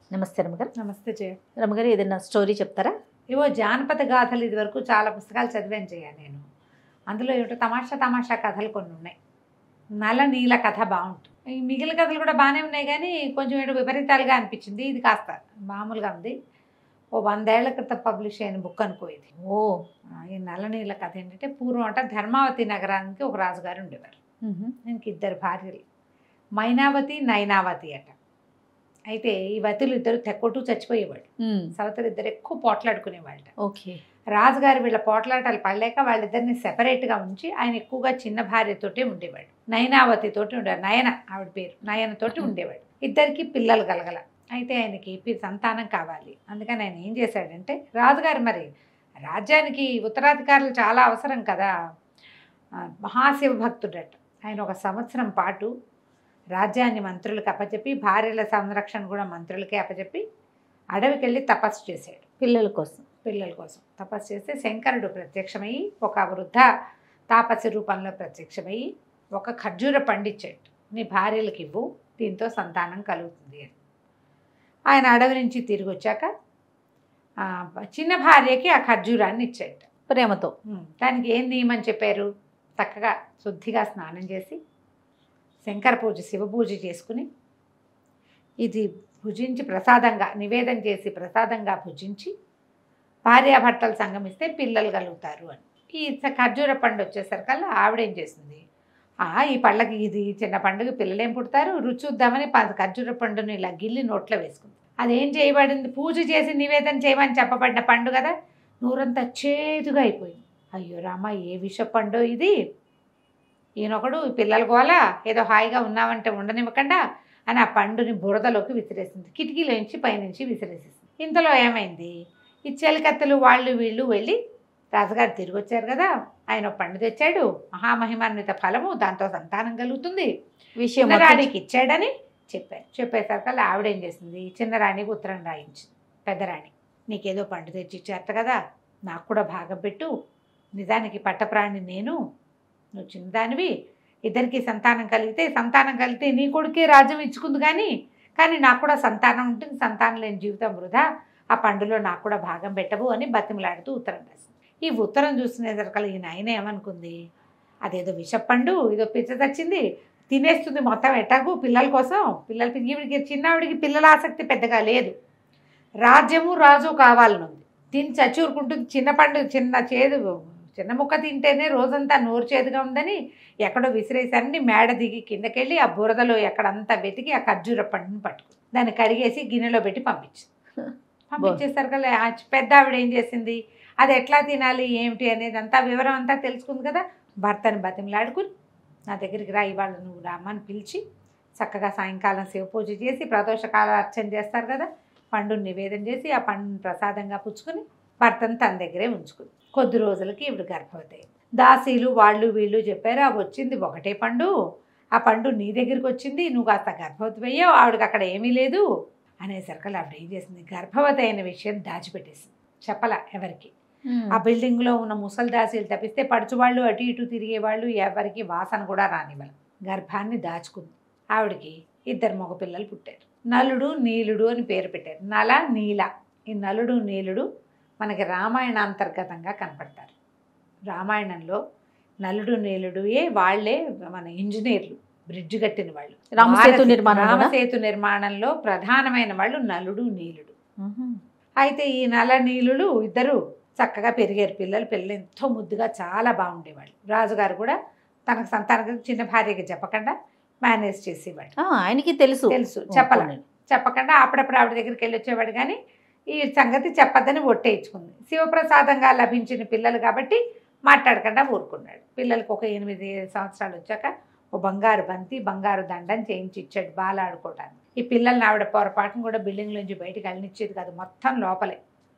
నమస్తే రమగారు. నమస్తే జయ. రమగారు, ఏదైనా స్టోరీ చెప్తారా? ఏవో జానపద గాథలు ఇది వరకు చాలా పుస్తకాలు చదివాను జయ నేను. అందులో ఏమిటో తమాషా తమాషా కథలు కొన్ని ఉన్నాయి. నల నీల కథ బాగుంటుంది. ఈ మిగిలిన కథలు కూడా బాగానే ఉన్నాయి కానీ కొంచెం ఏదో విపరీతాలుగా అనిపించింది. ఇది కాస్త మామూలుగా ఉంది. ఓ 100 ఏళ్ల క్రితం పబ్లిష్ అయిన బుక్ అనుకో ఇది. ఈ నల నీల కథ ఏంటంటే పూర్వం అంట ధర్మావతి నగరానికి ఒక రాజుగారు ఉండేవారు. దీనికి 2 భార్యలు, మైనావతి నైనావతి అట. అయితే ఈ వతులు ఇద్దరు తెక్కొట్టు చచ్చిపోయేవాడు. సవతులు ఇద్దరు ఎక్కువ పోట్లాడుకునేవాళ్ళ. ఓకే. రాజుగారు వీళ్ళ పోట్లాటాలు పడలేక వాళ్ళిద్దరిని సెపరేట్గా ఉంచి ఆయన ఎక్కువగా చిన్న భార్యతోటే ఉండేవాడు. నయనావతి తోటి ఉండేవాడు. నయన ఆవిడ పేరు. నయనతోటి ఉండేవాడు. ఇద్దరికి పిల్లలు కలగల. అయితే ఆయనకి సంతానం కావాలి. అందుకని ఆయన ఏం చేశాడంటే, రాజుగారు మరి రాజ్యానికి ఉత్తరాధికారులు చాలా అవసరం కదా, మహాశివ భక్తుడట. ఆయన 1 సంవత్సరం పాటు రాజ్యాన్ని మంత్రులకు అప్పచెప్పి, భార్యల సంరక్షణ కూడా మంత్రులకే అప్పచెప్పి అడవికి వెళ్ళి తపస్సు చేశాడు. పిల్లల కోసం తపస్సు చేస్తే శంకరుడు ప్రత్యక్షమయ్యి ఒక వృద్ధ తాపసి రూపంలో ప్రత్యక్షమయ్యి ఒక ఖర్జూర పండిచ్చాడు. నీ భార్యలకు ఇవ్వు, దీంతో సంతానం కలుగుతుంది అని. ఆయన అడవి నుంచి తిరిగి వచ్చాక చిన్న భార్యకి ఆ ఖర్జూరాన్ని ఇచ్చాడు ప్రేమతో. దానికి ఏం నియమని చెప్పారు? చక్కగా శుద్ధిగా స్నానం చేసి శంకర పూజ, శివ పూజ చేసుకుని ఇది భుజించి ప్రసాదంగా నివేదన చేసి ప్రసాదంగా భుజించి భార్యాభర్తలు సంగమిస్తే పిల్లలు కలుగుతారు అని. ఈ ఖర్జూర పండు వచ్చేసరికల్లా ఆవిడేం చేసింది, ఈ పళ్ళకి ఇది చిన్న పండుగ పిల్లలేం పుడతారు, రుచి చూద్దామని ఖర్జూర పండుని ఇలా గిల్లి నోట్లో వేసుకుంది. అదేం చేయబడింది, పూజ చేసి నివేదన చేయమని చెప్పబడిన పండు కదా, నూరంతా చేదుగా అయిపోయింది. అయ్యో రామ, ఏ విష పండు ఇది, ఈయనొకడు పిల్లల గోల, ఏదో హాయిగా ఉన్నామంటే ఉండనివ్వకుండా అని ఆ పండుని బురదలోకి విసిరేసింది. కిటికీలోంచి పైనుంచి విసిరేసేసింది. ఇంతలో ఏమైంది, ఈ చెలికత్తెలు వాళ్ళు వీళ్ళు వెళ్ళి రాజుగారు తిరిగి వచ్చారు కదా, ఆయన పండు తెచ్చాడు, మహామహిమాన్విత ఫలము, దాంతో సంతానం కలుగుతుంది, చిన్నరాణికి ఇచ్చాడని చెప్పారు. చెప్పేసరికల్లా ఆవిడేం చేసింది, చిన్నరాణికి ఉత్తరం రాయించింది. పెద్దరాణి, నీకేదో పండు తెచ్చి ఇచ్చారట కదా, నాకు కూడా భాగం పెట్టు, నిజానికి పట్టప్రాణి నేను, నువ్వు చిన్నదానివి, ఇద్దరికి సంతానం కలిగితే నీ కొడుకే రాజ్యం ఇచ్చుకుంది కానీ నాకు కూడా సంతానం ఉంటుంది, సంతానం లేని జీవితం వృధా, ఆ పండులో నాకు కూడా భాగం పెట్టవు అని బతిమలాడుతూ ఉత్తరం రాసింది. ఈ ఉత్తరం చూసుకునేసరికల్లా ఈయన ఆయన ఏమనుకుంది, అదేదో విషపండు, ఏదో పిచ్చ తెచ్చింది, తినేస్తుంది మొత్తం ఎటాగు పిల్లల కోసం. ఈవిడికి చిన్నవిడికి పిల్లల ఆసక్తి పెద్దగా లేదు, రాజ్యము రాజు కావాలని ఉంది. తిని చచ్చూరుకుంటుంది. చిన్న పండు, చిన్న ముక్క తింటేనే రోజంతా నోరు చేదుగా ఉందని ఎక్కడో విసిరేసరికి మేడ దిగి కిందకెళ్ళి ఆ బురదలో ఎక్కడంతా వెతికి ఆ ఖర్జూర పండుని పట్టుకుంది. దాన్ని కడిగేసి గిన్నెలో పెట్టి పంపించేసరికల్లా పెద్ద ఆవిడ ఏం చేసింది, అది ఎట్లా తినాలి ఏమిటి అనేది అంతా వివరం అంతా తెలుసుకుంది కదా, భర్తని బతిమలాడుకుని నా దగ్గరికి రా, ఇవాళ నువ్వు రామని పిలిచి చక్కగా సాయంకాలం శివ పూజ చేసి ప్రదోషకాల అర్చన చేస్తారు కదా, పండుని నివేదన చేసి ఆ పండుని ప్రసాదంగా పుచ్చుకుని భర్తను తన దగ్గరే ఉంచుకుంది. కొద్ది రోజులకి ఇవిడు గర్భవతి. దాసీలు వాళ్ళు వీళ్ళు చెప్పారు, అవి వచ్చింది ఒకటే పండు, ఆ పండు నీ దగ్గరికి వచ్చింది, నువ్వు కాస్త గర్భవతి అయ్యావు, ఆవిడకి అక్కడ ఏమీ లేదు అనేసరికి ఆవిడ ఏం చేసింది, గర్భవతి అయిన విషయం దాచిపెట్టేసింది, చెప్పలా ఎవరికి. ఆ బిల్డింగ్లో ఉన్న ముసలి దాసీలు తప్పిస్తే పడుచువాళ్ళు అటు ఇటు తిరిగేవాళ్ళు ఎవరికి వాసన కూడా రానివ్వాలి. గర్భాన్ని దాచుకుంది. ఆవిడకి 2 మగపిల్లలు పుట్టారు. నలుడు నీలుడు అని పేరు పెట్టారు. నల నీల. ఈ నలుడు నీలుడు మనకి రామాయణాంతర్గతంగా కనపడతారు. రామాయణంలో నలుడు నీలుడుయే వాళ్ళే మన ఇంజనీర్లు, బ్రిడ్జ్ కట్టిన వాళ్ళు. రామసేతు నిర్మాణంలో ప్రధానమైన వాళ్ళు నలుడు నీలుడు. అయితే ఈ నల నీలుడు ఇద్దరు చక్కగా పెరిగారు. పిల్లలు ఎంతో ముద్దుగా చాలా బాగుండేవాళ్ళు. రాజుగారు కూడా తనకు సంతానం చిన్న భార్యకి చెప్పకుండా మేనేజ్ చేసేవాడు. ఆయనకి తెలుసు చెప్పకుండా అప్పుడప్పుడు ఆవిడ దగ్గరికి వెళ్ళి వచ్చేవాడు. కానీ ఈ సంగతి చెప్పద్దని ఒట్టేయించుకుంది. శివప్రసాదంగా లభించిన పిల్లలు కాబట్టి మాట్లాడకుండా ఊరుకున్నాడు. పిల్లలకు ఒక 8 సంవత్సరాలు వచ్చాక ఓ బంగారు బంతి, బంగారు దండం చేయించి ఇచ్చాడు బాల ఆడుకోవడానికి. ఈ పిల్లల్ని ఆవిడ పొరపాటును కూడా బిల్డింగ్ నుంచి బయటకు వెళ్ళనిచ్చేది కాదు, మొత్తం లోపలే.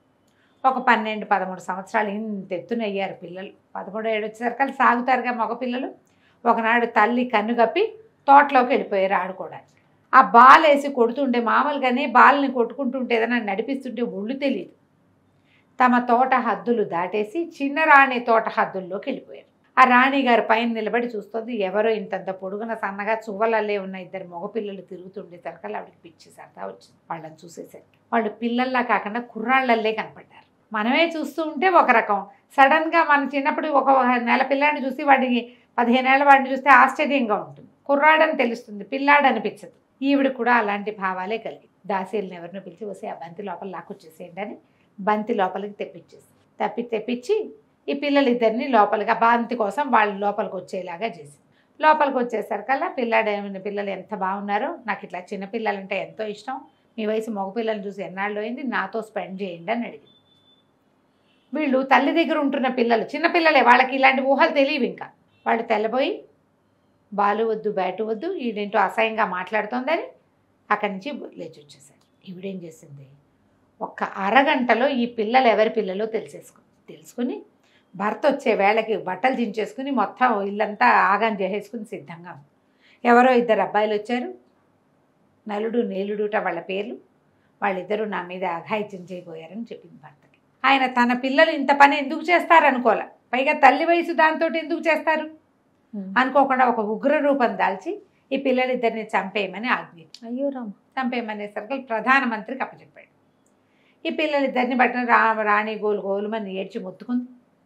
ఒక 12-13 సంవత్సరాలు ఇంత ఎత్తున అయ్యారు పిల్లలు. 13 ఏడు వచ్చేసరికి సాగుతారుగా మగ పిల్లలు. ఒకనాడు తల్లి కన్ను కప్పి తోటలోకి వెళ్ళిపోయారు ఆడుకోవడానికి. ఆ బాల్ వేసి కొడుతుంటే, మామూలుగానే బాల్ని కొట్టుకుంటుంటే ఏదైనా నడిపిస్తుంటే ఒళ్ళు తెలియదు, తమ తోట హద్దులు దాటేసి చిన్నరాణి తోట హద్దుల్లోకి వెళ్ళిపోయారు. ఆ రాణిగారు పైన నిలబడి చూస్తుంది. ఎవరో ఇంతంత పొడుగున సన్నగా చువ్వలల్లే ఉన్న ఇద్దరు మగపిల్లలు తిరుగుతుండేసరికి ఆవిడకి పిచ్చి సరదా వచ్చింది. వాళ్ళని చూసేసరికి వాళ్ళు పిల్లల్లా కాకుండా కుర్రాళ్ళల్లే కనపడ్డారు. మనమే చూస్తూ ఉంటే ఒక రకం, సడన్గా మన చిన్నప్పుడు ఒక నెల పిల్లాడిని చూసి వాడికి 15 ఏళ్ళ వాడిని చూస్తే ఆశ్చర్యంగా ఉంటుంది. కుర్రాడని తెలుస్తుంది, పిల్లాడు అనిపించదు. ఈవిడ కూడా అలాంటి భావాలే కలిగి దాసీలను ఎవరినో పిలిచి వస్తే ఆ బంతి లోపల లాక్కొచ్చేసేయండి అని బంతి లోపలికి తెప్పించి ఈ పిల్లలిద్దరిని లోపలికి, ఆ బంతి కోసం వాళ్ళు లోపలికి వచ్చేలాగా చేసి లోపలికి వచ్చేసరికల్లా పిల్లలు ఎంత బాగున్నారో, నాకు ఇట్లా చిన్నపిల్లలంటే ఎంతో ఇష్టం, మీ వయసు మగపిల్లల్ని చూసి ఎన్నాళ్ళు అయింది, నాతో స్పెండ్ చేయండి అని అడిగింది. వీళ్ళు తల్లి దగ్గర ఉంటున్న పిల్లలు, చిన్నపిల్లలే, వాళ్ళకి ఇలాంటి ఊహలు తెలియవు. ఇంకా వాళ్ళు తెల్లబోయి బాలు వద్దు బ్యాటు వద్దు, ఈడేంటో అసహ్యంగా మాట్లాడుతోందని అక్కడి నుంచి లేచి వచ్చేసారు. ఈవిడేం చేసింది, ఒక్క అరగంటలో ఈ పిల్లలు ఎవరి పిల్లలో తెలుసుకుని భర్త వచ్చే వేళకి బట్టలు దించేసుకుని మొత్తం ఇల్లంతా ఆగాన్ చేసేసుకుని సిద్ధంగా ఉంది. ఎవరో ఇద్దరు అబ్బాయిలు వచ్చారు, నలుడు నీలుడుట వాళ్ళ పేర్లు. వాళ్ళిద్దరూ నా మీద అఘాయిత్యం చేయబోయారని చెప్పింది భర్తకి. ఆయన తన పిల్లలు ఇంత పని ఎందుకు చేస్తారనుకోలే, పైగా తల్లి వయసు దాంతో ఎందుకు చేస్తారు అనుకోకుండా ఒక ఉగ్ర రూపం దాల్చి ఈ పిల్లలిద్దరిని చంపేయమని ఆజ్ఞించారు. అయ్యో రామ. చంపేయమనేసరికి ప్రధానమంత్రికి అప్పచెప్పాడు. ఈ పిల్లలిద్దరిని బట్టిన రాణి గోలుమని ఏడ్చి మొత్తుకుంది.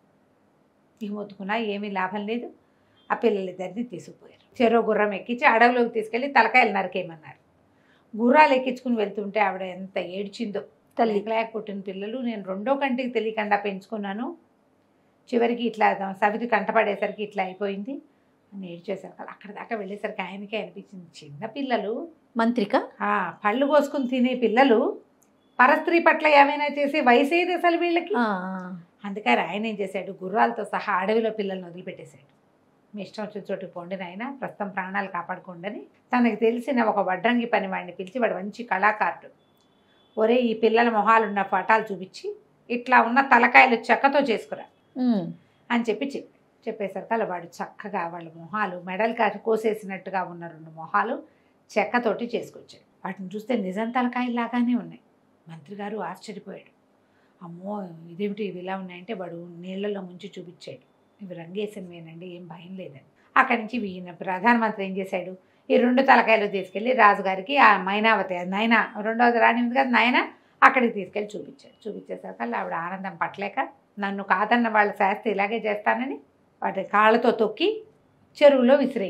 ఈ మొత్తుకున్నా ఏమీ లాభం లేదు. ఆ పిల్లలిద్దరిని తీసుకుపోయారు. చెరో గుర్రం ఎక్కించి అడవిలోకి తీసుకెళ్ళి తలకాయలు నరికేయమన్నారు. గుర్రాలు ఎక్కించుకుని వెళ్తుంటే ఆవిడ ఎంత ఏడ్చిందో. తల్లి లేక పుట్టిన పిల్లలు నేను రెండో కంటికి తెలియకుండా పెంచుకున్నాను, చివరికి ఇట్లా సవితి కంటపడేసరికి ఇట్లా అయిపోయింది అని ఏడ్చేసరికి అక్కడ దాకా వెళ్ళేసరికి ఆయనకే అనిపించింది, చిన్నపిల్లలు మంత్రిక పళ్ళు కోసుకుని తినే పిల్లలు పరస్త్రీ పట్ల ఏమైనా చేసే వయసు ఏది అసలు వీళ్ళకి. అందుకని ఆయన ఏం చేశాడు, గుర్రాలతో సహా అడవిలో పిల్లల్ని వదిలిపెట్టేశాడు. మీ ఇష్టం వచ్చిన చోటుకి పోండి నాయన, ప్రస్తుతం ప్రాణాలు కాపాడుకోండి అని తనకు తెలిసిన ఒక వడ్రంగి పని వాడిని పిలిచి, వాడు మంచి కళాకారుడు, ఒరే ఈ పిల్లల మొహాలున్న పటాలు చూపించి ఇట్లా ఉన్న తలకాయలు చెక్కతో చేసుకురా అని చెప్పేసరికి అలా వాడు చక్కగా వాళ్ళ మొహాలు మెడలు కోసేసినట్టుగా ఉన్న 2 మొహాలు చెక్కతోటి చేసుకొచ్చాడు. వాటిని చూస్తే నిజం తలకాయలాగానే ఉన్నాయి. మంత్రి గారు ఆశ్చర్యపోయాడు. అమ్మో ఇదేమిటి ఇవి ఇలా ఉన్నాయంటే వాడు నీళ్లలో ముంచి చూపించాడు, ఇవి రంగేసినవేనండి, ఏం భయం లేదని. అక్కడి నుంచి ఈయన ప్రధానమంత్రి ఏం చేశాడు, ఈ 2 తలకాయలు తీసుకెళ్ళి రాజుగారికి ఆ మైనావతి నైనా రెండవది రాణి ఉంది కదా నైనా అక్కడికి తీసుకెళ్ళి చూపించేసరికి ఆవిడ ఆనందం పట్టలేక, నన్ను కాదన్న వాళ్ళ శాస్త్రి ఇలాగే చేస్తానని వాటి కాళ్ళతో తొక్కి చెరువులో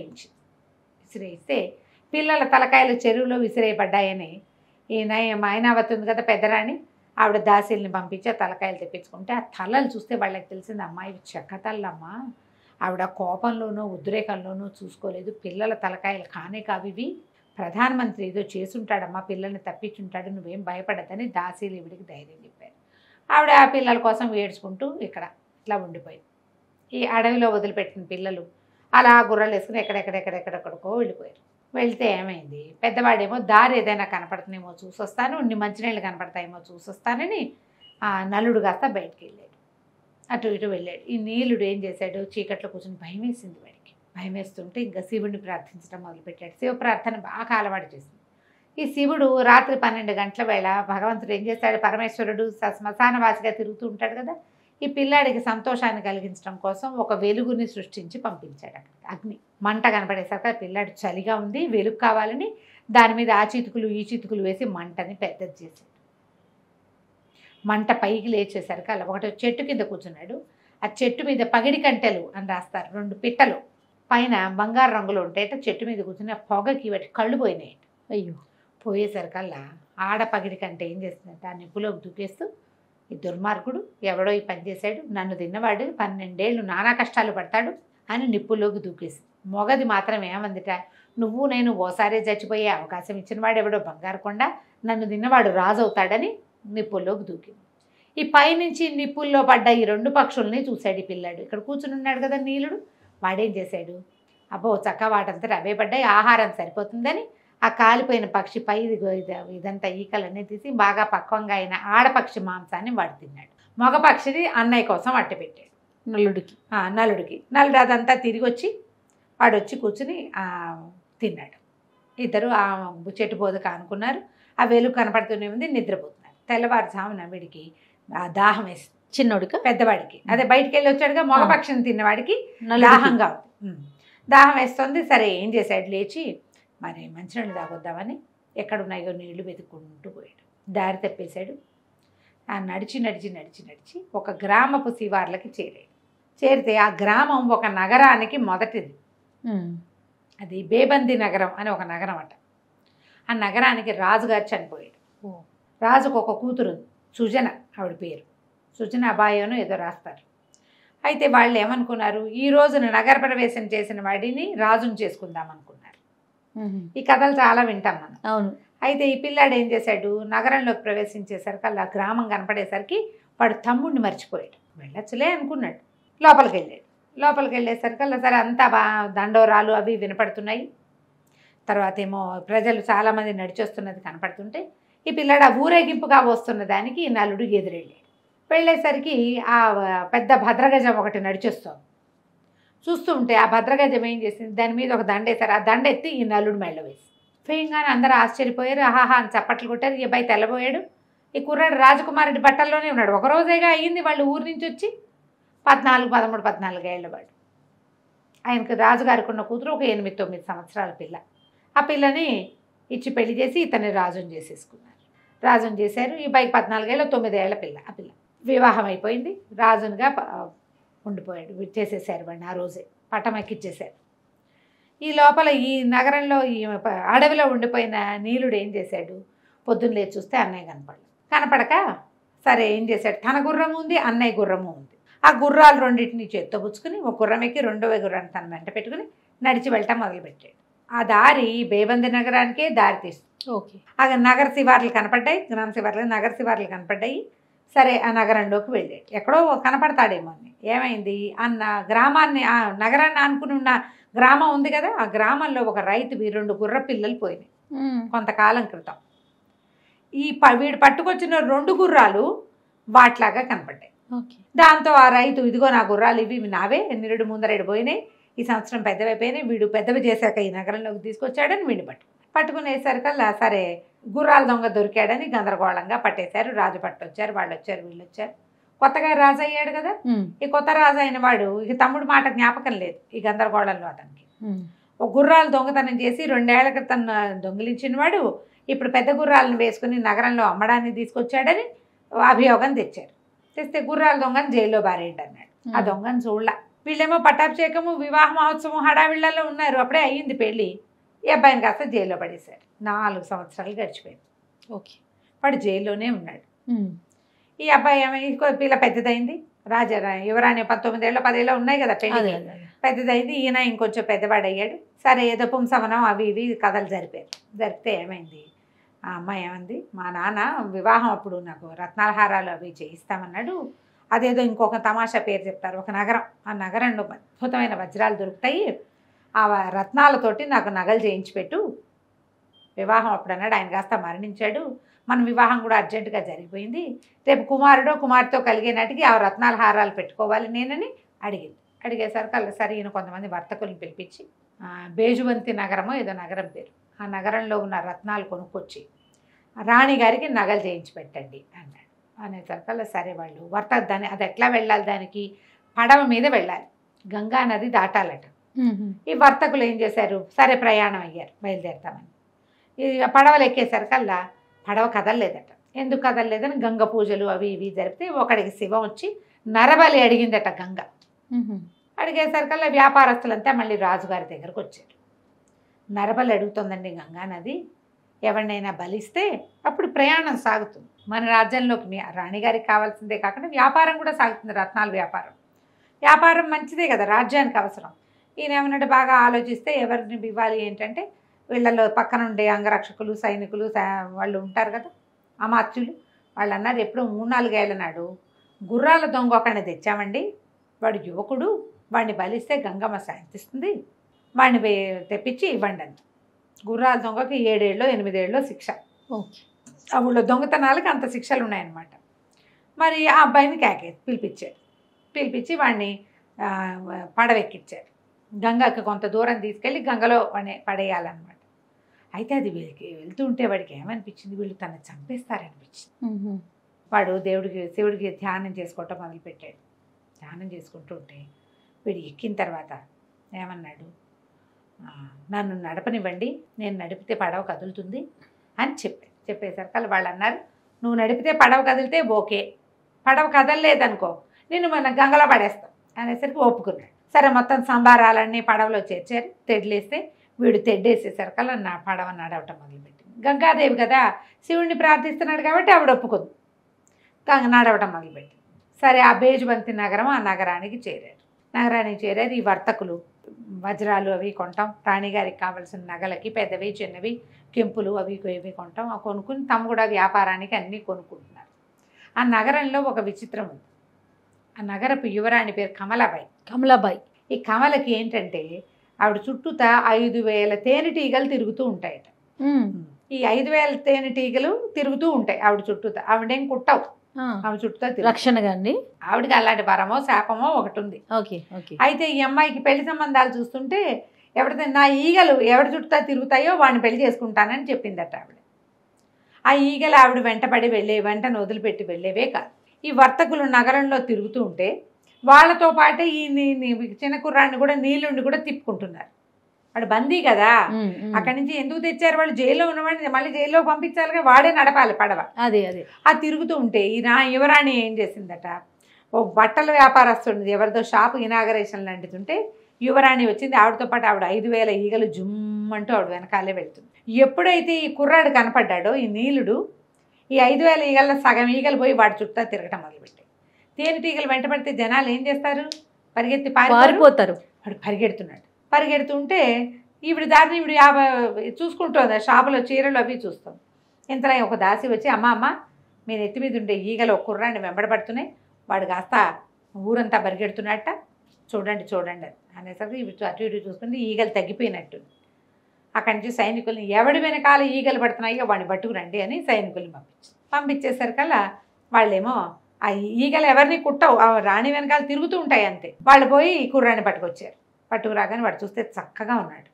విసిరేయిస్తే పిల్లల తలకాయలు చెరువులో విసిరేయబడ్డాయని ఈ మైనావతి ఉంది కదా పెద్దరాణి, ఆవిడ దాసీల్ని పంపించి ఆ తలకాయలు తెప్పించుకుంటే ఆ తలలు చూస్తే వాళ్ళకి తెలిసింది, అమ్మాయి చెక్క తల్లమ్మా, ఆవిడ కోపంలోనూ ఉద్రేకంలోనూ చూసుకోలేదు, పిల్లల తలకాయలు కానే కావివి, ప్రధానమంత్రి ఏదో చేసుంటాడమ్మా, పిల్లల్ని తప్పించుంటాడు, నువ్వేం భయపడద్దని దాసీలు ఈవిడికి ధైర్యం చెప్పారు. ఆవిడ ఆ పిల్లల కోసం ఏడ్చుకుంటూ ఇక్కడ ఇట్లా ఉండిపోయింది. ఈ అడవిలో వదిలిపెట్టిన పిల్లలు అలా గుర్రాలు వేసుకుని ఎక్కడెక్కడికో వెళ్ళిపోయారు. వెళ్తే ఏమైంది, పెద్దవాడేమో దారి ఏదైనా కనపడుతుందేమో చూసొస్తాను, మంచినీళ్ళు కనపడతాయేమో చూసొస్తానని నలుడు కాస్త బయటికి వెళ్ళాడు, అటు ఇటు వెళ్ళాడు. ఈ నీలుడు ఏం చేశాడు, చీకట్లో కూర్చొని భయం వేసింది వాడికి. భయం వేస్తుంటే ఇంకా శివుడిని ప్రార్థించడం మొదలుపెట్టాడు. శివ ప్రార్థన బాగా అలవాటు చేసింది. ఈ శివుడు రాత్రి 12 గంటల వేళ భగవంతుడు ఏం చేస్తాడు, పరమేశ్వరుడు శ్మశానవాసిగా తిరుగుతూ ఉంటాడు కదా, ఈ పిల్లాడికి సంతోషాన్ని కలిగించడం కోసం ఒక వెలుగుని సృష్టించి పంపించాడు. అక్కడ అగ్ని మంట కనపడేసరికి పిల్లాడు చలిగా ఉంది, వెలుగు కావాలని దాని మీద ఆ చితుకులు ఈ చితుకులు వేసి మంటని పెద్దది చేశాడు. మంట పైకి లేచేసరికి అలా ఒకటి చెట్టు కింద కూర్చున్నాడు. ఆ చెట్టు మీద పగిడి కంటెలు అని రాస్తారు, 2 పిట్టలు పైన బంగారు రంగులో ఉంటాయట. చెట్టు మీద కూర్చుని ఆ పొగకి వాటి కళ్ళు పోయినాయి. అయ్యో పోయేసరికల్లా ఆడ పగిడి కంటే ఏం చేస్తుందంటే ఆ నిప్పులోకి దూకేస్తూ, ఈ దుర్మార్గుడు ఎవడో ఈ పని చేశాడు, నన్ను తిన్నవాడు 12 ఏళ్ళు నానా కష్టాలు పడతాడు అని నిప్పుల్లోకి దూకేసి, మొగది మాత్రం ఏమందిట, నువ్వు నేను ఓసారి చచ్చిపోయే అవకాశం ఇచ్చిన వాడు ఎవడో బంగారు కొండ, నన్ను తిన్నవాడు రాజు అవుతాడని నిప్పుల్లోకి దూకింది. ఈ పైనుంచి నిప్పుల్లో పడ్డ ఈ 2 పక్షుల్ని చూశాడు ఈ పిల్లాడు. ఇక్కడ కూర్చుని ఉన్నాడు కదా నీలుడు, వాడేం చేశాడు, అబ్బో చక్క వాటంతా అవే పడ్డాయి, ఆహారం సరిపోతుందని ఆ కాలిపోయిన పక్షి పై ఇదంతా ఈకలన్నీ తీసి బాగా పక్వంగా అయిన ఆడపక్షి మాంసాన్ని వాడు తిన్నాడు. మగపక్షిని అన్నయ్య కోసం అట్టపెట్టాడు నలుడికి. నలుడు అదంతా తిరిగి వచ్చి వాడు వచ్చి కూర్చుని తిన్నాడు. ఇద్దరు ఆ చెట్టు బోధక అనుకున్నారు. ఆ వెలుగు కనపడుతూనే ఉంది, నిద్రపోతున్నారు. తెల్లవారుజామున వీడికి దాహం వేసి చిన్నోడికా? పెద్దవాడికి. అదే బయటికి వెళ్ళి వచ్చాడుగా, మగపక్షిని తిన్నవాడికి నలుగురికి. దాహంగా ఉంది. దాహం వేస్తుంది. సరే ఏం చేశాడు, లేచి మరి మంచినీళ్ళు తాగొద్దామని ఎక్కడున్నాయో నీళ్లు వెతుక్కుంటూ పోయాడు. దారి తప్పేశాడు. నడిచి నడిచి నడిచి నడిచి ఒక గ్రామపు శివార్లకి చేరాడు. చేరితే ఆ గ్రామం ఒక నగరానికి మొదటిది. అది బేబంది నగరం అని ఒక నగరం అట. ఆ నగరానికి రాజుగారు చనిపోయాడు. రాజుకు ఒక కూతురు ఉంది, సుజన, ఆవిడ పేరు సుజన అబాయోను ఏదో రాస్తారు. అయితే వాళ్ళు ఏమనుకున్నారు, ఈ రోజున నగర ప్రవేశం చేసిన వాడిని రాజును చేసుకుందాం అనుకున్నారు. ఈ కథలు చాలా వింటాం మనం. అవును. అయితే ఈ పిల్లాడు ఏం చేశాడు, నగరంలోకి ప్రవేశించేసరికి అలా గ్రామం కనపడేసరికి వాడు తమ్ముడిని మర్చిపోయాడు. వెళ్ళొచ్చులే అనుకున్నాడు. లోపలికి వెళ్ళేసరికి అలా సరే అంతా దండోరాలు అవి వినపడుతున్నాయి. తర్వాత ఏమో ప్రజలు చాలామంది నడిచొస్తున్నది కనపడుతుంటే ఈ పిల్లాడు ఆ ఊరేగింపుగా వస్తున్న దానికి ఈ నలుడు ఎదురెళ్ళాడు. వెళ్ళేసరికి ఆ పెద్ద భద్రగజం ఒకటి నడిచొస్తాం. చూస్తూ ఉంటే ఆ భద్రగజం ఏం చేసింది, దాని మీద ఒక దండ వేశారు. ఆ దండ ఎత్తి ఈ నలుడు మెళ్ళ వేసి ఫేయంగానే అందరూ ఆశ్చర్యపోయారు. ఆహాహా అని చప్పట్లు కొట్టారు. ఈ అబ్బాయి తెల్లబోయాడు. ఈ కుర్రాడు రాజకుమారుడి బట్టల్లోనే ఉన్నాడు. ఒకరోజేగా అయ్యింది వాళ్ళు ఊరి నుంచి వచ్చి. 14 ఏళ్ల వాడు. ఆయనకు రాజుగారికి ఉన్న కూతురు ఒక 8-9 సంవత్సరాల పిల్ల. ఆ పిల్లని ఇచ్చి పెళ్లి చేసి ఇతన్ని రాజుని చేసేసుకున్నారు. రాజుని చేశారు. ఈ అబ్బాయికి 14 ఏళ్ళ 9 ఏళ్ల పిల్ల. ఆ పిల్ల వివాహం అయిపోయింది. రాజునిగా ఉండిపోయాడు. చేసేసారు వాడిని. ఆ రోజే పట్టం ఎక్కిచ్చేశారు. ఈ లోపల ఈ నగరంలో ఈ అడవిలో ఉండిపోయిన నీలుడు ఏం చేశాడు, పొద్దున్న లేచి చూస్తే అన్నయ్య కనపడక సరే ఏం చేశాడు, తన గుర్రము ఉంది, అన్నయ్య గుర్రము ఉంది. ఆ గుర్రాలు రెండింటిని చేత్తో పుచ్చుకుని ఒక గుర్రం ఎక్కి రెండవ గుర్రాన్ని తన వెంట పెట్టుకుని నడిచి వెళ్ళటం మొదలుపెట్టాడు. ఆ దారి బేబంది నగరానికే దారి తీస్తుంది. ఓకే. ఆ నగర శివార్లు కనపడ్డాయి, గ్రామ శివార్లు నగర శివార్లు కనపడ్డాయి. సరే ఆ నగరంలోకి వెళ్ళాడు. ఎక్కడో కనపడతాడేమో అని. ఏమైంది, అన్న గ్రామాన్ని ఆ నగరాన్ని ఆనుకుని ఉన్న గ్రామం ఉంది కదా, ఆ గ్రామంలో ఒక రైతువి 2 గుర్ర పిల్లలు పోయినాయి కొంతకాలం క్రితం. వీడు పట్టుకొచ్చిన 2 గుర్రాలు వాట్లాగా కనపడ్డాయి. దాంతో ఆ రైతు, ఇదిగో నా గుర్రాలు ఇవి నావే, నిరుడు ముందరేడు పోయినాయి, ఈ సంవత్సరం పెద్దవైపోయినాయి, వీడు పెద్దవి చేశాక ఈ నగరంలోకి తీసుకొచ్చాడని వీడిని పట్టుకునేసరికల్లా సరే గుర్రాల దొంగ దొరికాడని గందరగోళంగా పట్టేశారు. రాజు పట్టొచ్చారు, వాళ్ళు వచ్చారు, వీళ్ళు వచ్చారు. కొత్తగా రాజు అయ్యాడు కదా, ఈ కొత్త రాజు అయిన వాడు ఇక తమ్ముడు మాట జ్ఞాపకం లేదు ఈ గందరగోళంలో అతనికి. ఒక గుర్రాలు దొంగతనం చేసి 2 ఏళ్ల క్రితం దొంగిలించిన వాడు ఇప్పుడు పెద్ద గుర్రాలను వేసుకుని నగరంలో అమ్మడానికి తీసుకొచ్చాడని అభియోగం తెచ్చారు. తెస్తే గుర్రాల దొంగని జైల్లో బారేయండి అన్నాడు. ఆ దొంగని చూడలా. వీళ్ళేమో పట్టాభిషేకము, వివాహ మహోత్సవం హడావిళ్లలో ఉన్నారు. అప్పుడే అయ్యింది పెళ్ళి. ఈ అబ్బాయిని కాస్త జైల్లో పడేశారు. 4 సంవత్సరాలు గడిచిపోయింది. ఓకే. వాడు జైల్లోనే ఉన్నాడు. ఈ అబ్బాయి ఏమైంది, పిల్ల పెద్దదైంది. యువరాణి 19 ఏళ్ళ 10 ఏళ్ళ ఉన్నాయి కదా పెళ్ళి, పెద్దదైంది. ఈయన ఇంకొంచెం పెద్దవాడు అయ్యాడు. సరే ఏదో పుంసవనం అవి ఇవి కథలు జరిపితే ఏమైంది, ఆ అమ్మాయి ఏమంది, మా నాన్న వివాహం అప్పుడు నాకు రత్నాల హారాలు అవి చేయిస్తామన్నాడు. అదేదో ఇంకొక తమాషా పేరు చెప్తారు, ఒక నగరం, ఆ నగరంలో అద్భుతమైన వజ్రాలు దొరుకుతాయి, ఆ రత్నాలతోటి నాకు నగలు చేయించి పెట్టు. వివాహం అప్పుడు అన్నాడు. ఆయన కాస్త మరణించాడు. మన వివాహం కూడా అర్జెంటుగా జరిగిపోయింది. రేపు కుమారుడో కుమార్తెతో కలిగే నాటికి ఆ రత్నాల హారాలు పెట్టుకోవాలి నేనని అడిగేసరికి అలా సరే ఈయన కొంతమంది వర్తకులను పిలిపించి బేజువంతి నగరమో ఏదో నగరం పేరు, ఆ నగరంలో ఉన్న రత్నాలు కొనుక్కొచ్చి రాణిగారికి నగలు చేయించి పెట్టండి అన్నాడు. అనేసరికి అలా సరే వాళ్ళు దాన్ని అది ఎట్లా వెళ్ళాలి, దానికి పడవ మీద వెళ్ళాలి, గంగా నది దాటాలట. ఈ వర్తకులు ఏం చేశారు, సరే ప్రయాణం అయ్యారు, బయలుదేరుతామని. ఈ పడవలు ఎక్కేసరికల్లా పడవ కదలలేదట. ఎందుకు కదలలేదని గంగ పూజలు అవి ఇవి జరిపితే ఒకడికి శివం వచ్చి నరబలి అడిగిందట గంగ. అడిగేసరికల్లా వ్యాపారస్తులంతా మళ్ళీ రాజుగారి దగ్గరకు వచ్చారు. నరబలి అడుగుతుందండి గంగా నది, ఎవరినైనా బలిస్తే అప్పుడు ప్రయాణం సాగుతుంది. మన రాజ్యంలోకి మీ రాణిగారికి కావాల్సిందే కాకుండా వ్యాపారం కూడా సాగుతుంది, రత్నాల వ్యాపారం మంచిదే కదా, రాజ్యానికి అవసరం. ఈయన ఏమన్నట్టు బాగా ఆలోచిస్తే ఎవరిని ఇవ్వాలి ఏంటంటే వీళ్ళలో పక్కనుండే అంగరక్షకులు, సైనికులు వాళ్ళు ఉంటారు కదా, అమాత్యులు, వాళ్ళు అన్నారు ఎప్పుడో 3-4 ఏళ్ల నాడు గుర్రాల దొంగ ఒకడిని తెచ్చామండి, వాడు యువకుడు, వాడిని బలిస్తే గంగమ్మ శాంతిస్తుంది, వాడిని తెప్పించి ఇవ్వండి అని. గుర్రాల దొంగకి 7 ఏళ్ళో 8 ఏళ్ళో శిక్ష. ఆ ఊళ్ళో దొంగతనాలకి అంత శిక్షలు ఉన్నాయన్నమాట. మరి ఆ అబ్బాయిని పిలిపించి వాడిని పడవెక్కించారు. గంగకి కొంత దూరం తీసుకెళ్ళి గంగలో పడేయాలన్నమాట. అయితే అది వీళ్ళకి వెళ్తూ ఉంటే వాడికి ఏమనిపించింది, వీళ్ళు తను చంపేస్తారనిపించింది. వాడు శివుడికి ధ్యానం చేసుకోవటం మొదలుపెట్టాడు. ధ్యానం చేసుకుంటూ ఉంటే వీడు ఎక్కిన తర్వాత ఏమన్నాడు, నన్ను నడపనివ్వండి, నేను నడిపితే పడవ కదులుతుంది అని చెప్పేసరికి వాళ్ళు అన్నారు, నువ్వు నడిపితే పడవ కదిలితే ఓకే, పడవ కదలలేదనుకో నిన్ను మన గంగలో పడేస్తాం అనేసరికి ఒప్పుకున్నాడు. సరే మొత్తం సంబారాలన్నీ పడవలో చేర్చారు. తెడ్లేస్తే వీడు తెడ్డేసేసరికల్లా నా పడవ నడవటం మొదలుపెట్టింది. గంగాదేవి కదా, శివుడిని ప్రార్థిస్తున్నాడు కాబట్టి ఆవిడ ఒప్పుకుంది. నడవటం మొదలుపెట్టింది. సరే ఆ బేజుబంతి నగరం, ఆ నగరానికి చేరారు. ఈ వర్తకులు వజ్రాలు అవి కొంటాం, రాణిగారికి కావాల్సిన నగలకి పెద్దవి చిన్నవి కెంపులు అవి ఇవి కొంటాం. అవి కొనుక్కుని తమ కూడా వ్యాపారానికి అన్నీ కొనుక్కుంటున్నారు. ఆ నగరంలో ఒక విచిత్రం ఉంది. ఆ నగరపు యువరాణి పేరు కమలాబాయి. ఈ కమలకి ఏంటంటే ఆవిడ చుట్టూతా 5,000 తేనెటీగలు తిరుగుతూ ఉంటాయట. ఈ 5,000 తేనెటీగలు తిరుగుతూ ఉంటాయి ఆవిడ చుట్టూతా. ఆవిడేం కుట్టవు, ఆవిడ చుట్టూతా రక్షణగా అండి. ఆవిడకి అలాంటి వరమో శాపమో ఒకటి ఉంది. అయితే ఈ అమ్మాయికి పెళ్లి సంబంధాలు చూస్తుంటే ఎవరితో నా ఈగలు ఎవరి చుట్టూతా తిరుగుతాయో వాడిని పెళ్లి చేసుకుంటానని చెప్పిందట ఆవిడ. ఆ ఈగలు ఆవిడ వెంటపడి వెంటను వదిలిపెట్టి వెళ్ళేవే కాదు. ఈ వర్తకులు నగరంలో తిరుగుతూ ఉంటే వాళ్ళతో పాటే ఈ చిన్న కుర్రాన్ని కూడా నీళ్ళుండి కూడా తిప్పుకుంటున్నారు. వాడు బందీ కదా, అక్కడి నుంచి ఎందుకు తెచ్చారు వాళ్ళు, జైల్లో ఉన్నవాడిని మళ్ళీ జైల్లో పంపించాలిగా, వాడే నడపాలి పడవ. అదే ఆ తిరుగుతూ ఉంటే ఈ యువరాణి ఏం చేసిందట, ఓ బట్టల వ్యాపారస్తుంది ఎవరిదో షాపు ఇనాగరేషన్ లాంటిది యువరాణి వచ్చింది. ఆవిడతో పాటు ఆవిడ 5,000 ఈగలు జుమ్మంటూ ఆవిడ వెనకాలే వెళ్తుంది. ఎప్పుడైతే ఈ కుర్రాడు కనపడ్డాడో ఈ నీలుడు, ఈ 5,000 ఈగల్లో సగం ఈగలు పోయి వాడి చుట్టూ తిరగటం మొదలుపెట్టాయి. తేనెటీగలు వెంటబడితే జనాలు ఏం చేస్తారు, పరిగెత్తి పారిపోతారు. వాడు పరిగెడుతుంటే ఈవిడ దారిని ఈవిడ చూసుకుంటుంది, షాపులో చీరలు అవి చూస్తాం. ఇంతలో ఒక దాసి వచ్చి, అమ్మ మీ నెత్తి మీద ఉండే ఈగలు ఒక కుర్రాన్ని వెంబడబడుతున్నాయి, వాడు కాస్త ఊరంతా పరిగెడుతున్నట్ట, చూడండి అనేసరికి ఇవి అటు ఇటు చూసుకుంటే ఈగలు తగ్గిపోయినట్టు. అక్కడి నుంచి సైనికుల్ని ఎవడి వెనకాల ఈగలు పడుతున్నాయో వాడిని పట్టుకురండి అని సైనికుల్ని పంపించేసరికల్లా వాళ్ళేమో ఆ ఈగలు ఎవరిని కుట్టవు, రాణి వెనకాల తిరుగుతూ ఉంటాయి అంతే. వాళ్ళు పోయి ఈ కుర్రాన్ని పట్టుకురాగానే వాడు చూస్తే చక్కగా ఉన్నాడు.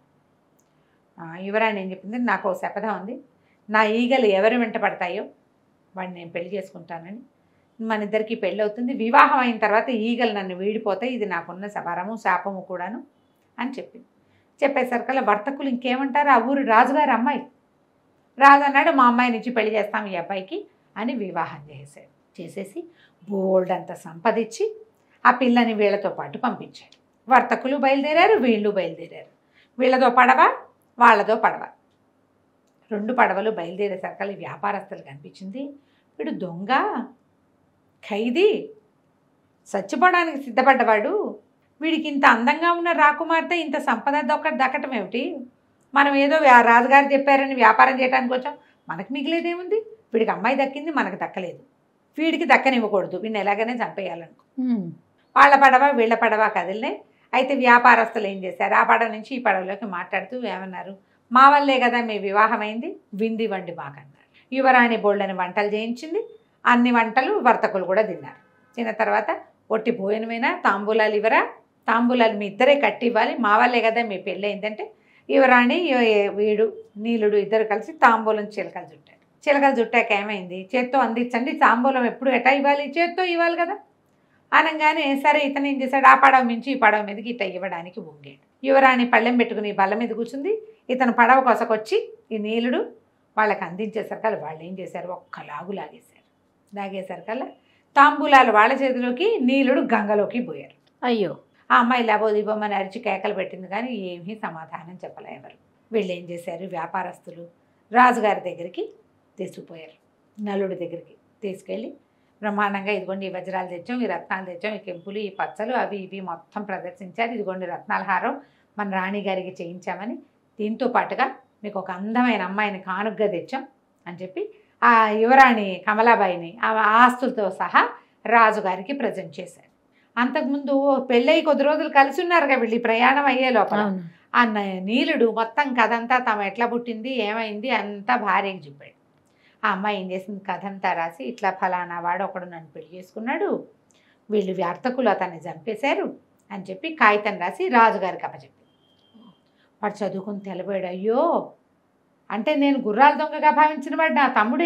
యువరాణి ఏం చెప్పింది, నాకు ఓ శపథం ఉంది, నా ఈగలు ఎవరు వెంట పడతాయో వాడిని నేను పెళ్లి చేసుకుంటానని, మన ఇద్దరికి పెళ్ళి అవుతుంది, వివాహం అయిన తర్వాత ఈగలు నన్ను వీడిపోతాయి, ఇది నాకున్న వరము శాపము కూడాను అని చెప్పింది. చెప్పేసరికల్లా వర్తకులు ఇంకేమంటారు, ఆ ఊరు రాజుగారి అమ్మాయి, రాజు అన్నాడు మా అమ్మాయి నుంచి పెళ్లి చేస్తాం ఈ అబ్బాయికి అని వివాహం చేసేసి బోల్డ్ అంత సంపదించి ఆ పిల్లని వీళ్ళతో పాటు పంపించాడు. వర్తకులు బయలుదేరారు, వీళ్ళు బయలుదేరారు. వీళ్ళతో పడవ, వాళ్ళతో పడవ, 2 పడవలు బయలుదేరేసరికల్లా వ్యాపారస్తులు కనిపించింది. వీడు దొంగ, ఖైదీ, చచ్చిపోవడానికి సిద్ధపడ్డవాడు, వీడికి ఇంత అందంగా ఉన్న రాకుమార్తె ఇంత సంపద దక్కటం ఏమిటి, మనం ఏదో రాజుగారు చెప్పారని వ్యాపారం చేయడానికి వచ్చాం, మనకు మిగిలేదేముంది, వీడికి అమ్మాయి దక్కింది మనకు దక్కలేదు, వీడికి దక్కనివ్వకూడదు, వీడిని ఎలాగైనా చంపేయాలనుకో. వాళ్ళ పడవ వీళ్ళ పడవ కదిలినాయి. అయితే వ్యాపారస్తులు ఏం చేశారు, ఆ పడవ నుంచి ఈ పడవలోకి మాట్లాడుతూ ఏమన్నారు, మా వల్లే కదా మీ వివాహం అయింది, వింది వండి మాకన్నారు. యువరాణి బోళ్ళని వంటలు చేయించింది, అన్ని వంటలు వర్తకులు కూడా తిన్నారు. తిన్న తర్వాత ఒట్టి భోజనమైనా తాంబూలాలు ఇవ్వరా, తాంబూలాలు మీ ఇద్దరే కట్టి ఇవ్వాలి, మా వల్లే కదా మీ పెళ్ళి అయిందంటే యువరాణి వీడు నీలుడు ఇద్దరు కలిసి తాంబూలం చిలకలు చుట్టాక ఏమైంది, చేత్తో అందించండి, తాంబూలం ఎప్పుడు ఎటా ఇవ్వాలి, చేత్తో ఇవ్వాలి కదా అనగానే సరే ఇతను ఏం చేశాడు, ఆ పడవ మించి ఈ పడవ మీదకి ఇట్లా ఇవ్వడానికి వంగాడు. యువరాణి పళ్ళెం పెట్టుకుని బల్ల మీద కూర్చుంది, ఇతను పడవ కొసకొచ్చి ఈ నీలుడు వాళ్ళకి అందించేసరికల్లా వాళ్ళు ఏం చేశారు, ఒక్కలాగు లాగేసరికల్లా తాంబూలాలు వాళ్ళ చేతిలోకి, నీలుడు గంగలోకి పోయారు. అయ్యో, ఆ అమ్మాయి లేబోదిబొమ్మని అరిచి కేకలు పెట్టింది కానీ ఏమీ సమాధానం చెప్పలే ఎవరు. వీళ్ళు ఏం చేశారు, వ్యాపారస్తులు రాజుగారి దగ్గరికి తీసుకుపోయారు, నలుడి దగ్గరికి తీసుకెళ్ళి బ్రహ్మాండంగా ఇదిగోండి ఈ వజ్రాలు తెచ్చాం, ఈ రత్నాలు తెచ్చాం, ఈ కెంపులు, ఈ పచ్చలు అవి ఇవి మొత్తం ప్రదర్శించారు, ఇదిగోండి రత్నాల హారం మన రాణిగారికి చేయించామని, దీంతో పాటుగా మీకు ఒక అందమైన అమ్మాయిని కానుగ్గా తెచ్చాం అని చెప్పి ఆ యువరాణి కమలాబాయిని ఆ ఆస్తులతో సహా రాజుగారికి ప్రజెంట్ చేశారు. అంతకుముందు పెళ్ళయి కొద్ది రోజులు కలిసి ఉన్నారుగా వీళ్ళు ప్రయాణం అయ్యే లోపల ఆ నీలుడు మొత్తం కథ అంతా తమ ఎట్లా పుట్టింది ఏమైంది అంతా భార్యకి చెప్పాడు. ఆ అమ్మాయి ఏం చేసింది, కథ అంతా రాసి ఇట్లా ఫలానా వాడు ఒకడు నన్ను పెళ్లి చేసుకున్నాడు, వీళ్ళు వ్యార్థకులు అతన్ని చంపేశారు అని చెప్పి కాగితం రాసి రాజుగారికి అప్పచెప్పింది. వాడు చదువుకుని తెలబోయాడు, అయ్యో అంటే నేను గుర్రాల దొంగగా భావించిన వాడు నా తమ్ముడేను,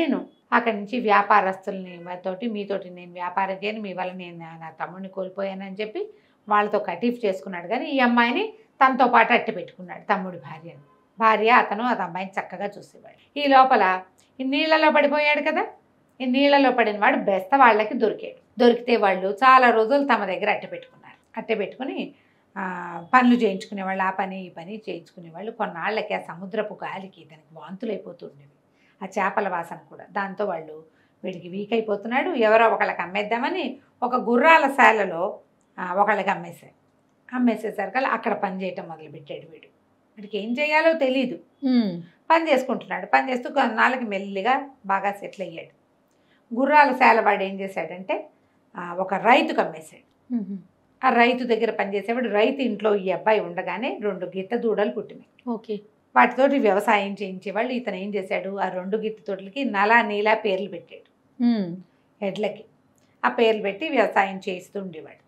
అక్కడి నుంచి వ్యాపారస్తుల్ని మీతోటి నేను వ్యాపారం చేయను, మీ వల్ల నేను నా తమ్ముడిని కోల్పోయానని చెప్పి వాళ్ళతో కటీఫ్ చేసుకున్నాడు. కానీ ఈ అమ్మాయిని తనతో పాటు అట్టి పెట్టుకున్నాడు, తమ్ముడి భార్య అతను అది అమ్మాయిని చక్కగా చూసేవాడు. ఈ లోపల ఈ నీళ్ళలో పడిపోయాడు కదా, ఈ నీళ్ళలో పడిన వాడు బెస్త వాళ్ళకి దొరికితే వాళ్ళు చాలా రోజులు తమ దగ్గర అట్టె పెట్టుకుని పనులు చేయించుకునేవాళ్ళు, ఆ పని ఈ పని చేయించుకునేవాళ్ళు. కొన్నాళ్ళకి ఆ సముద్రపు గాలికి దానికి వాంతులు అయిపోతుండేవి, ఆ చేపల వాసన కూడా. దాంతో వాళ్ళు వీడికి వీక్ అయిపోతున్నాడు, ఎవరో ఒకళ్ళకి అమ్మేద్దామని ఒక గుర్రాల శాలలో ఒకళ్ళకి అమ్మేసేసరికి అక్కడ పని చేయటం మొదలుపెట్టాడు. వీడికి ఏం చేయాలో తెలీదు, పని చేసుకుంటున్నాడు. పని చేస్తూ కొన్నాళ్ళకి మెల్లిగా బాగా సెటిల్ అయ్యాడు. గుర్రాల శాల వాడు ఏం చేశాడంటే ఒక రైతుకు అమ్మేశాడు. ఆ రైతు దగ్గర పనిచేసేవాడు. రైతు ఇంట్లో ఈ అబ్బాయి ఉండగానే 2 గిత్త దూడలు పుట్టినాయి. ఓకే. వాటితోటి వ్యవసాయం చేయించేవాళ్ళు. ఇతను ఏం చేశాడు, ఆ 2 గిత్త తోటలకి నల నీల పేర్లు పెట్టాడు, ఎడ్లకి ఆ పేర్లు పెట్టి వ్యవసాయం చేస్తూ ఉండేవాడు.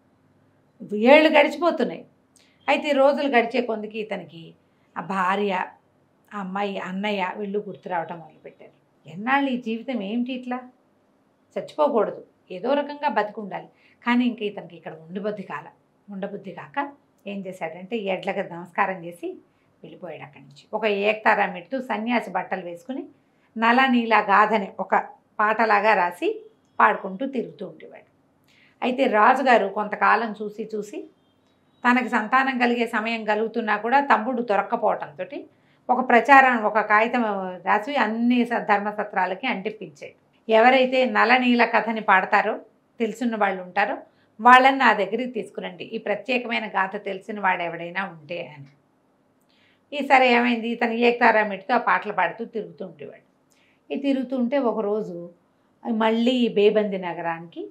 ఏళ్ళు గడిచిపోతున్నాయి. అయితే రోజులు గడిచే కొందికి ఇతనికి ఆ భార్య, ఆ అమ్మాయి, అన్నయ్య వీళ్ళు గుర్తు రావటం మొదలుపెట్టారు. ఎన్నాళ్ళు ఈ జీవితం ఏమిటి, ఇట్లా చచ్చిపోకూడదు, ఏదో రకంగా బతికుండాలి. కానీ ఇంకా ఇతనికి ఇక్కడ ఉండబుద్ధి కాక ఏం చేశాడంటే ఎడ్లకి నమస్కారం చేసి వెళ్ళిపోయాడు అక్కడి నుంచి. ఒక ఏక్తారా మెట్టు సన్యాసి బట్టలు వేసుకుని నల నీల గాథని ఒక పాటలాగా రాసి పాడుకుంటూ తిరుగుతూ ఉండేవాడు. అయితే రాజుగారు కొంతకాలం చూసి తనకి సంతానం కలిగే సమయం కలుగుతున్నా కూడా తమ్ముడు దొరక్కపోవటంతో ఒక కాగితం రాసి అన్ని ధర్మసత్రాలకి అంటిప్పించాడు. ఎవరైతే నల నీల కథని పాడతారో, తెలిసిన వాళ్ళు ఉంటారో వాళ్ళని నా దగ్గరికి తీసుకురండి, ఈ ప్రత్యేకమైన గాథ తెలిసిన వాడు ఎవడైనా ఉంటే అని. ఈసారి ఏమైంది, ఇతను ఏకతారా మెట్టుతో ఆ పాటలు పాడుతూ తిరుగుతూ ఉండేవాడు. ఈ తిరుగుతుంటే ఒకరోజు మళ్ళీ బేబంది నగరానికి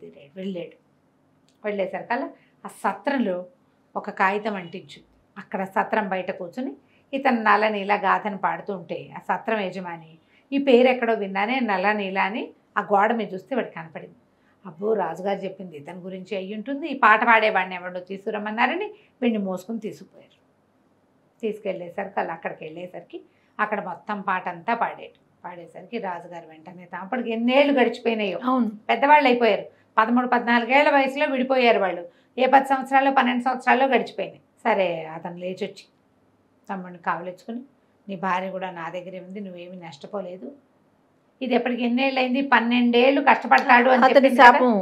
వెళ్ళేసరికల్లా ఆ సత్రంలో ఒక కాగితం అంటించు. అక్కడ సత్రం బయట కూర్చుని ఇతను నల నీల గాథను పాడుతూ ఉంటే ఆ సత్రం యజమాని ఈ పేరు ఎక్కడో విన్నానే, నల నీల అని ఆ గోడ మీద చూస్తే వాడికి కనపడింది. అబ్బో, రాజుగారు చెప్పింది ఇతని గురించి అయ్యి ఉంటుంది, ఈ పాట పాడేవాడిని ఎవడో తీసుకురమ్మన్నారని వీడిని మోసుకుని తీసుకెళ్ళేసరికి అక్కడికి వెళ్ళేసరికి అక్కడ మొత్తం పాట అంతా పాడేసరికి రాజుగారు వెంటనే అప్పటికి ఎన్నేళ్ళు గడిచిపోయినాయో, పెద్దవాళ్ళు అయిపోయారు. 13-14 ఏళ్ల వయసులో విడిపోయారు వాళ్ళు. ఏ 10 సంవత్సరాల్లో 12 సంవత్సరాల్లో గడిచిపోయినాయి. సరే, అతను లేచొచ్చి తమ్ముడిని కావలించుకుని, నీ భార్య కూడా నా దగ్గరే ఉంది, నువ్వేమీ నష్టపోలేదు. ఇది ఎప్పటికి ఎన్నేళ్ళు అయింది, 12 ఏళ్ళు కష్టపడతాడు అని చెప్పి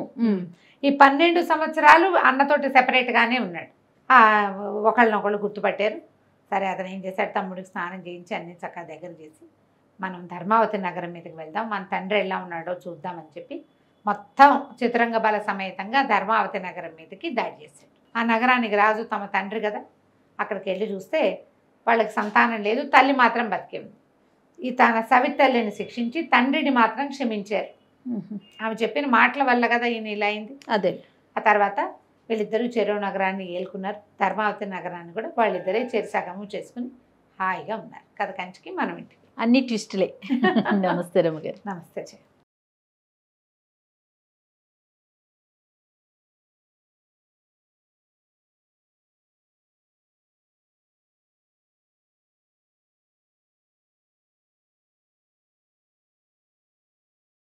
ఈ 12 సంవత్సరాలు అన్నతోటి సెపరేట్గానే ఉన్నాడు. ఒకళ్ళనొకళ్ళు గుర్తుపట్టారు. సరే, అతను ఏం చేశాడు, తమ్ముడికి స్నానం చేయించి అన్ని చక్కగా దగ్గర చేసి మనం ధర్మావతి నగరం మీదకి వెళ్దాం, మన తండ్రి ఎలా ఉన్నాడో చూద్దామని చెప్పి మొత్తం చతురంగ బల సమేతంగా ధర్మావతి నగరం మీదకి దాడి చేశాడు. ఆ నగరానికి రాజు తమ తండ్రి కదా, అక్కడికి వెళ్ళి చూస్తే వాళ్ళకి సంతానం లేదు, తల్లి మాత్రం బతికే ఉంది. ఈ తన సవితల్లిని శిక్షించి తండ్రిని మాత్రం క్షమించారు. ఆమె చెప్పిన మాటల వల్ల కదా ఈయన ఇలా అయింది. అదే. ఆ తర్వాత వీళ్ళిద్దరూ చెరువు నగరాన్ని ఏలుకున్నారు. ధర్మావతి నగరాన్ని కూడా వాళ్ళిద్దరే చెరిసగము చేసుకుని హాయిగా ఉన్నారు. కథ కంచికి మనం ఇంటికి. అన్ని ట్విస్టులే. నమస్తే రమ్మగారు. నమస్తే.